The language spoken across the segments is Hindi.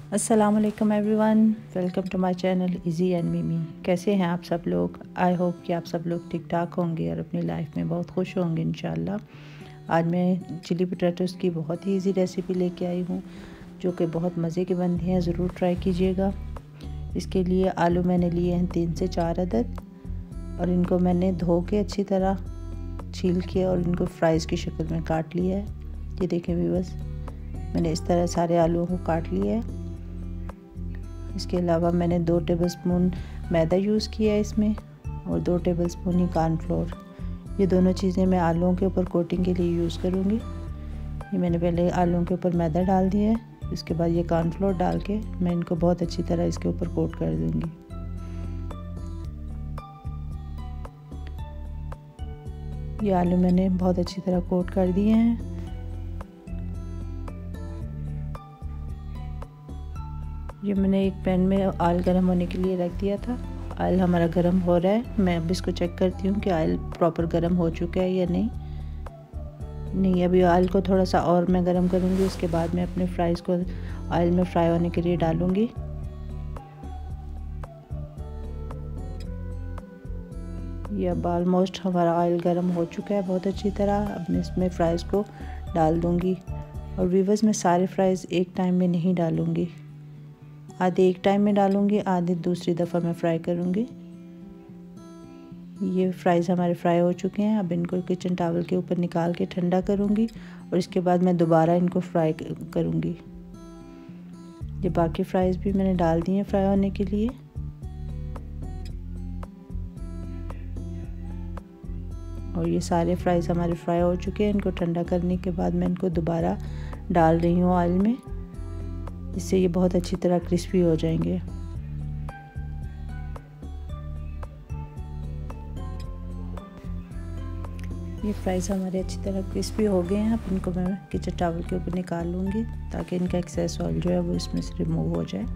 अस्सलामुअलैकुम everyone, welcome to my channel easy and Mimi. कैसे हैं आप सब लोग? आई होप कि आप सब लोग ठीक ठाक होंगे और अपनी लाइफ में बहुत खुश होंगे इंशाल्लाह। आज मैं चिली पोटैटोज़ की बहुत ही इजी रेसिपी लेके आई हूँ जो कि बहुत मज़े की बनती हैं। ज़रूर ट्राई कीजिएगा। इसके लिए आलू मैंने लिए हैं 3 से 4 अदद और इनको मैंने धो के अच्छी तरह छील के और इनको फ्राइज़ की शक्ल में काट लिया है। ये देखें व्यूअर्स, मैंने इस तरह सारे आलूओं को काट लिया है। इसके अलावा मैंने 2 टेबलस्पून मैदा यूज़ किया है इसमें और 2 टेबलस्पून ही कॉर्नफ्लोर। ये दोनों चीज़ें मैं आलूओं के ऊपर कोटिंग के लिए यूज़ करूँगी। ये मैंने पहले आलूओं के ऊपर मैदा डाल दिया है। इसके बाद ये कॉर्नफ्लोर डाल के मैं इनको बहुत अच्छी तरह इसके ऊपर कोट कर दूँगी। ये आलू मैंने बहुत अच्छी तरह कोट कर दिए हैं। ये मैंने एक पैन में ऑयल गर्म होने के लिए रख दिया था। ऑयल हमारा गर्म हो रहा है। मैं अब इसको चेक करती हूँ कि ऑयल प्रॉपर गर्म हो चुका है या नहीं। अभी ऑयल को थोड़ा सा और मैं गर्म करूँगी। उसके बाद मैं अपने फ्राइज़ को ऑयल में फ्राई होने के लिए डालूँगी। ये अब ऑलमोस्ट हमारा ऑयल गर्म हो चुका है बहुत अच्छी तरह। अब मैं इसमें फ़्राइज़ को डाल दूँगी और व्यूअर्स, मैं सारे फ्राइज़ एक टाइम में नहीं डालूँगी, आधे एक टाइम में डालूँगी, आधे दूसरी दफ़ा मैं फ्राई करूँगी। ये फ्राइज़ हमारे फ्राई हो चुके हैं। अब इनको किचन टॉवल के ऊपर निकाल के ठंडा करूँगी और इसके बाद मैं दोबारा इनको फ्राई करूँगी। ये बाकी फ्राइज़ भी मैंने डाल दिए हैं फ्राई होने के लिए। और ये सारे फ्राइज़ हमारे फ्राई हो चुके हैं। इनको ठंडा करने के बाद मैं इनको दोबारा डाल रही हूँ ऑयल में। इससे ये बहुत अच्छी तरह क्रिस्पी हो जाएंगे। ये फ्राइज़ हमारे अच्छी तरह क्रिस्पी हो गए हैं। अब इनको मैं किचन टॉवल के ऊपर निकाल लूँगी ताकि इनका एक्सेस ऑयल जो है वो इसमें से रिमूव हो जाए।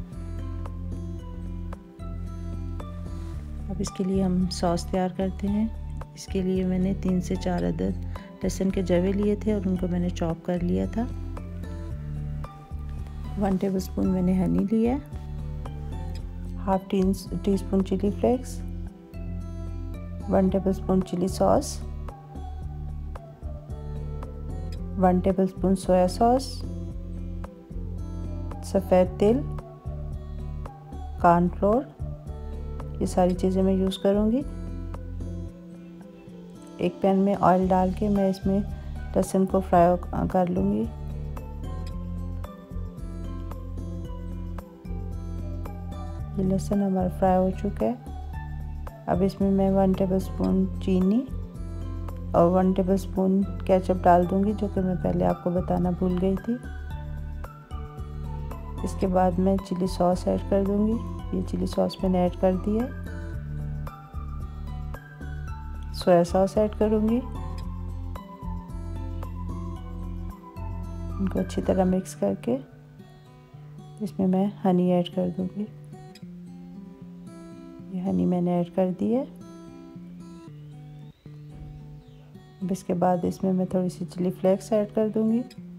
अब इसके लिए हम सॉस तैयार करते हैं। इसके लिए मैंने 3 से 4 अदद लहसुन के जवे लिए थे और उनको मैंने चॉप कर लिया था। 1 टेबलस्पून मैंने हनी लिया, half teaspoon chilli flakes, 1 tablespoon chilli sauce, 1 tablespoon soya sauce, सफ़ेद तिल, कॉर्नफ्लोर, ये सारी चीज़ें मैं यूज़ करूँगी। एक पैन में ऑयल डाल के मैं इसमें लहसुन को फ्राई कर लूँगी। ये लहसुन हमारा फ्राई हो चुका है। अब इसमें मैं 1 टेबलस्पून चीनी और 1 टेबलस्पून केचप डाल दूँगी, जो कि मैं पहले आपको बताना भूल गई थी। इसके बाद मैं चिली सॉस ऐड कर दूँगी। ये चिली सॉस मैंने ऐड कर दी है। सोया सॉस ऐड करूँगी। इनको अच्छी तरह मिक्स करके इसमें मैं हनी ऐड कर दूँगी। ये हनी मैंने ऐड कर दी है। अब इसके बाद इसमें मैं थोड़ी सी चिली फ्लेक्स ऐड कर दूँगी।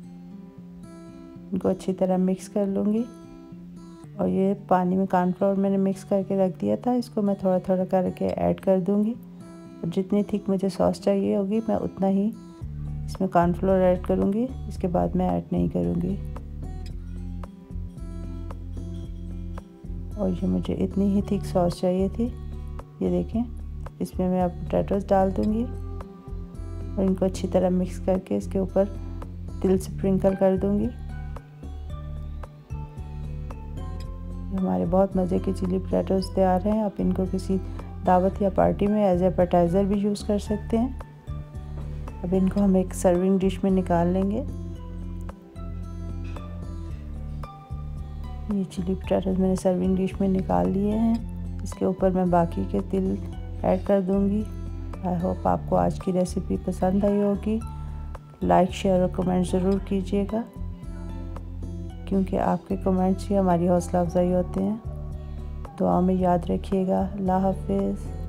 इनको अच्छी तरह मिक्स कर लूँगी। और ये पानी में कॉर्नफ्लोर मैंने मिक्स करके रख दिया था, इसको मैं थोड़ा थोड़ा करके ऐड कर दूँगी। और जितनी थिक मुझे सॉस चाहिए होगी मैं उतना ही इसमें कॉर्नफ्लोर ऐड करूँगी। इसके बाद मैं ऐड नहीं करूँगी। और ये मुझे इतनी ही थिक सॉस चाहिए थी। ये देखें, इसमें मैं अब पोटैटोज़ डाल दूँगी और इनको अच्छी तरह मिक्स करके इसके ऊपर तिल स्प्रिंकल कर दूँगी। हमारे बहुत मज़े के चिली पोटैटोज़ तैयार हैं। आप इनको किसी दावत या पार्टी में एज एपेटाइज़र भी यूज़ कर सकते हैं। अब इनको हम एक सर्विंग डिश में निकाल लेंगे। ये चिली पोटैटोज़ मैंने सर्विंग डिश में निकाल लिए हैं। इसके ऊपर मैं बाकी के तिल ऐड कर दूँगी। आई होप आपको आज की रेसिपी पसंद आई होगी। लाइक, शेयर और कमेंट ज़रूर कीजिएगा, क्योंकि आपके कमेंट्स ही हमारी हौसला अफजाई होते हैं। दुआ में याद रखिएगा। अल्लाह हाफ़िज़।